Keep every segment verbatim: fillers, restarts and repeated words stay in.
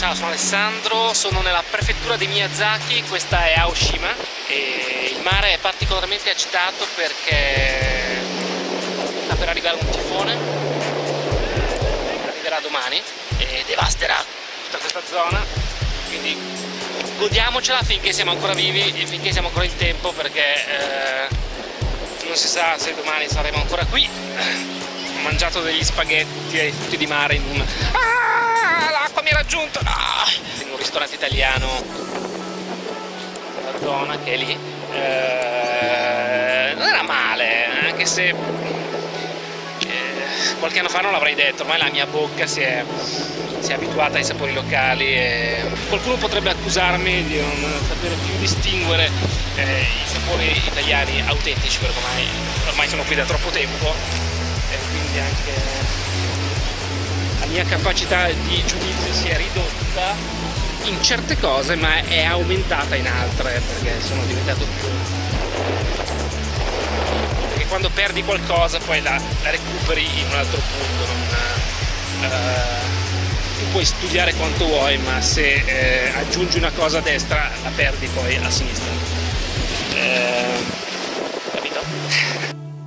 Ciao, sono Alessandro, sono nella prefettura di Miyazaki, questa è Aoshima e il mare è particolarmente agitato perché sta per arrivare un tifone, arriverà domani e devasterà tutta questa zona, quindi godiamocela finché siamo ancora vivi e finché siamo ancora in tempo, perché eh, non si sa se domani saremo ancora qui. Ho mangiato degli spaghetti ai frutti di mare in un... Ah, l'acqua mi ha raggiunto! No! In un ristorante italiano nella zona che è lì. Eh, non era male, anche se eh, qualche anno fa non l'avrei detto, ormai la mia bocca si è, si è abituata ai sapori locali e qualcuno potrebbe accusarmi di non sapere più distinguere eh, i sapori italiani autentici, perché ormai, ormai sono qui da troppo tempo. E quindi anche la mia capacità di giudizio si è ridotta in certe cose, ma è aumentata in altre, perché sono diventato più... perché quando perdi qualcosa poi la, la recuperi in un altro punto. Non, uh, tu puoi studiare quanto vuoi, ma se eh, aggiungi una cosa a destra la perdi poi a sinistra. Eh, capito?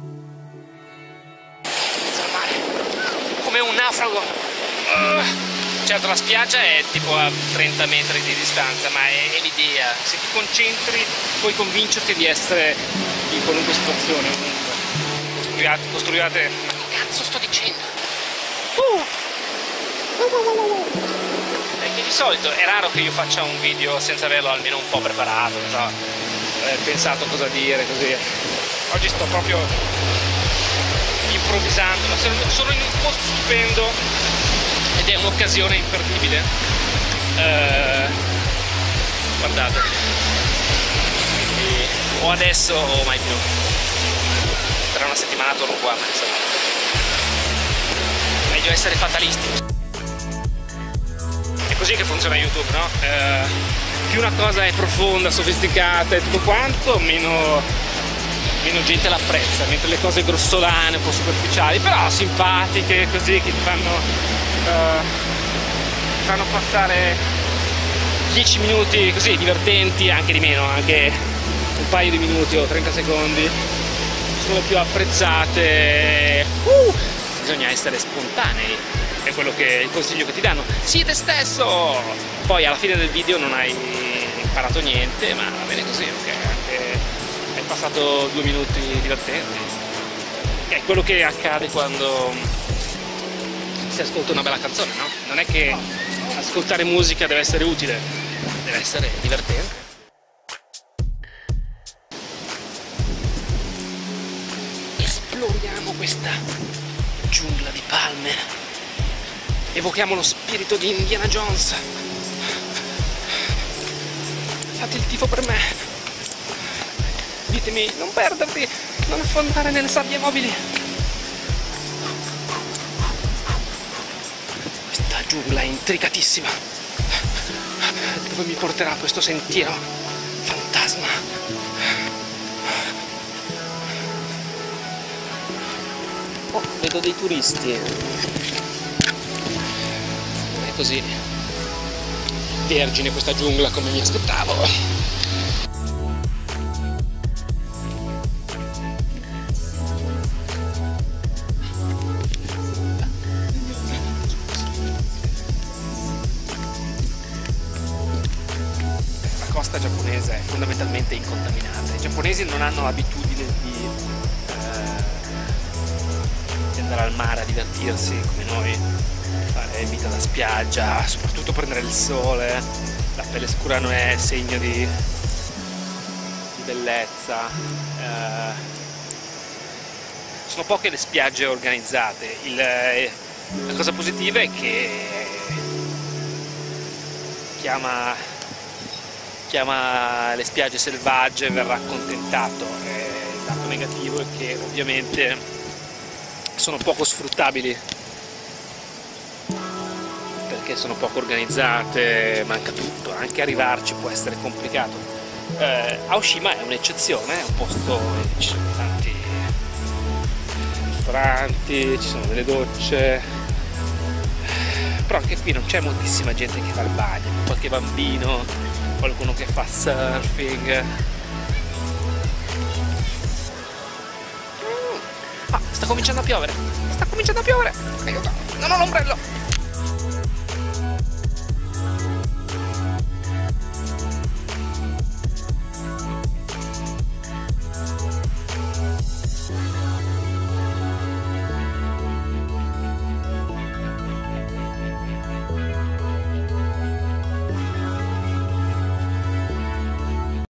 Come un naufrago. Uh, certo, la spiaggia è tipo a trenta metri di distanza, ma è, è l'idea. Se ti concentri puoi convincerti di essere in qualunque situazione, ovunque. Costruiate, costruiate... Ma che cazzo sto dicendo? Uh. È che di solito è raro che io faccia un video senza averlo almeno un po' preparato, non so, eh, pensato cosa dire, così. Oggi sto proprio improvvisando, ma sono in un posto stupendo ed è un'occasione imperdibile. Uh, guardate, quindi o adesso o mai più. Tra una settimana torno qua, ma insomma, meglio essere fatalisti. È così che funziona YouTube, no? Uh, più una cosa è profonda, sofisticata e tutto quanto, meno meno gente l'apprezza, mentre le cose grossolane, un po' superficiali, però simpatiche, così, che ti fanno, uh, ti fanno passare dieci minuti così divertenti, anche di meno, anche un paio di minuti o trenta secondi, sono le più apprezzate. Uh, bisogna essere spontanei, è quello che il consiglio che ti danno. Sii te stesso! Poi alla fine del video non hai imparato niente, ma va bene così, ok? Anche passato due minuti divertenti, è quello che accade quando si ascolta una bella canzone, no? Non è che ascoltare musica deve essere utile, deve essere divertente. Esploriamo questa giungla di palme, evochiamo lo spirito di Indiana Jones. Fate il tifo per me. Ditemi, non perderti, non affondare nelle sabbie mobili. Questa giungla è intricatissima. Dove mi porterà questo sentiero fantasma? Oh, vedo dei turisti. Non è così vergine questa giungla come mi aspettavo. La costa giapponese è fondamentalmente incontaminata. I giapponesi non hanno l'abitudine di, eh, di andare al mare a divertirsi come noi, fare vita da spiaggia, soprattutto prendere il sole. La pelle scura non è segno di, di bellezza. Eh, sono poche le spiagge organizzate. Il, la cosa positiva è che chiama chiama le spiagge selvagge, verrà accontentato. E il lato negativo è che ovviamente sono poco sfruttabili perché sono poco organizzate, manca tutto, anche arrivarci può essere complicato. eh, Aoshima è un'eccezione, è un posto dove ci sono tanti ristoranti, ci sono delle docce, però anche qui non c'è moltissima gente che fa il bagno, qualche bambino, qualcuno che fa surfing. Ah, sta cominciando a piovere, sta cominciando a piovere, aiuto, non ho l'ombrello.